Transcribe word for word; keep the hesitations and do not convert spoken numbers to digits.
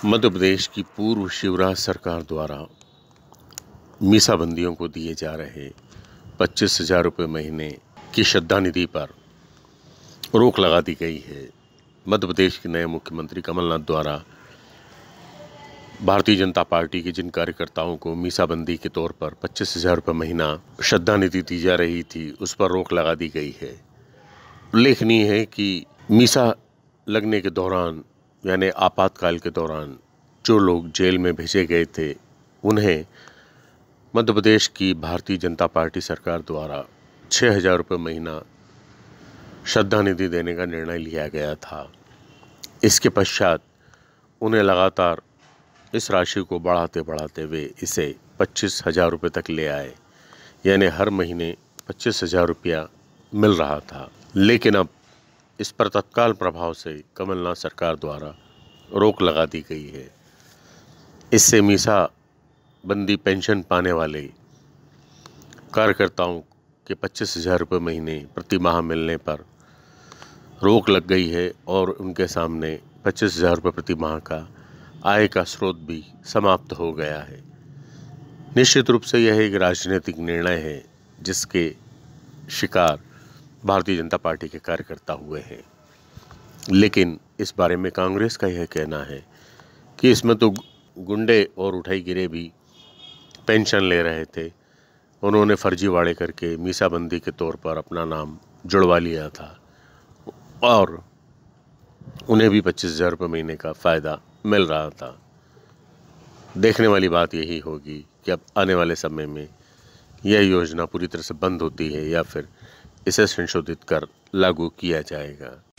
मध्य प्रदेश की पूर्व शिवराज सरकार द्वारा मीसाबंदियों को दिए जा रहे पच्चीस हजार रुपये महीने की श्रद्धा निधि पर रोक लगा दी गई है। मध्य प्रदेश के नए मुख्यमंत्री कमलनाथ द्वारा भारतीय जनता पार्टी के जिन कार्यकर्ताओं को मीसाबंदी के तौर पर पच्चीस हजार रुपये महीना श्रद्धा निधि दी जा रही थी, उस पर रोक लगा दी गई है। उल्लेखनीय है कि मीसा लगने के दौरान यानी आपातकाल के दौरान जो लोग जेल में भेजे गए थे, उन्हें मध्य प्रदेश की भारतीय जनता पार्टी सरकार द्वारा छः हजार रुपये महीना श्रद्धा निधि देने का निर्णय लिया गया था। इसके पश्चात उन्हें लगातार इस राशि को बढ़ाते बढ़ाते वे इसे पच्चीस हजार रुपये तक ले आए, यानी हर महीने पच्चीस हजार रुपया मिल रहा था। लेकिन अब इस पर तत्काल प्रभाव से कमलनाथ सरकार द्वारा रोक लगा दी गई है। इससे मीसा बंदी पेंशन पाने वाले कार्यकर्ताओं के पच्चीस हजार रुपये महीने प्रति माह मिलने पर रोक लग गई है और उनके सामने पच्चीस हजार रुपये प्रति माह का आय का स्रोत भी समाप्त हो गया है। निश्चित रूप से यह एक राजनीतिक निर्णय है जिसके शिकार भारतीय जनता पार्टी के कार्यकर्ता हुए हैं। लेकिन इस बारे में कांग्रेस का यह कहना है कि इसमें तो गुंडे और उठाईगिरे भी पेंशन ले रहे थे, उन्होंने फर्जीवाड़े करके मीसाबंदी के तौर पर अपना नाम जुड़वा लिया था और उन्हें भी पच्चीस हजार रुपये महीने का फ़ायदा मिल रहा था। देखने वाली बात यही होगी कि अब आने वाले समय में यह योजना पूरी तरह से बंद होती है या फिर इसे संशोधित कर लागू किया जाएगा।